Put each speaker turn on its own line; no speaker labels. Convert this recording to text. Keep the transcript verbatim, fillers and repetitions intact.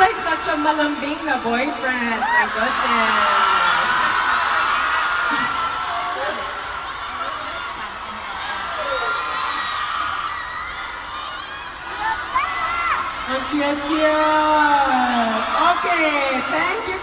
like such a malambing na boyfriend. My goodness. Ang cute, cute. Okay, thank you.